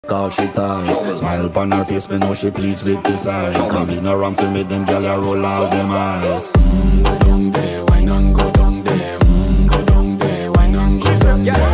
all she ties. Smile upon her face, me know she pleased with this eyes. Come in around to make them gyal a roll out them eyes.